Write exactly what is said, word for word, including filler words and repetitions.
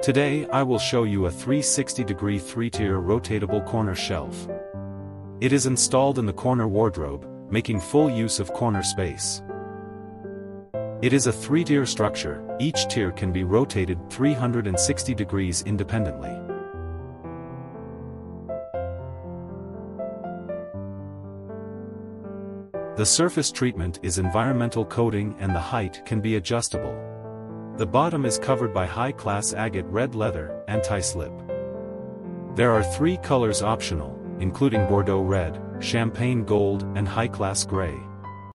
Today I will show you a three hundred sixty degree three-tier rotatable corner shelf. It is installed in the corner wardrobe, making full use of corner space. It is a three-tier structure. Each tier can be rotated three hundred sixty degrees independently. The surface treatment is environmental coating and the height can be adjustable. The bottom is covered by high-class agate red leather, anti-slip. There are three colors optional, including Bordeaux red, champagne gold and high-class gray.